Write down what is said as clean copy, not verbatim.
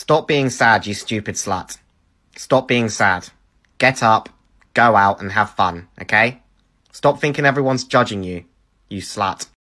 Stop being sad, you stupid slut. Stop being sad. Get up, go out and have fun, okay? Stop thinking everyone's judging you, you slut.